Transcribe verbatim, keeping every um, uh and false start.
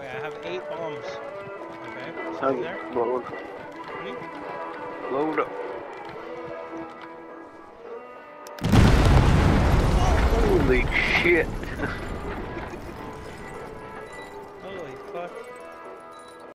Okay, I have eight bombs. Okay, Oh, stay there. load. Hmm? Load up. Holy shit.